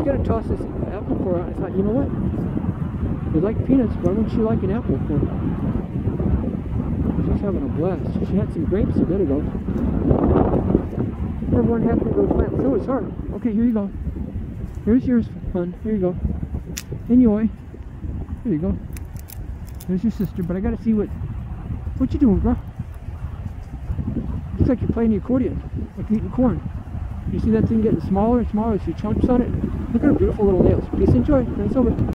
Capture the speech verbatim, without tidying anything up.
was going to toss this apple core out. I thought, you know what? You like peanuts, why don't you like an apple core? She's having a blast. She had some grapes a bit ago. Everyone happy to go plant. So it's hard. Okay, here you go. Here's yours, hon. Here you go. Enjoy. Here you go. There's your sister, but I gotta see what what you doing, girl? Looks like you're playing the accordion, like you're eating corn. You see that thing getting smaller and smaller as she chomps on it? Look at her beautiful little nails. Peace, enjoy. It's over.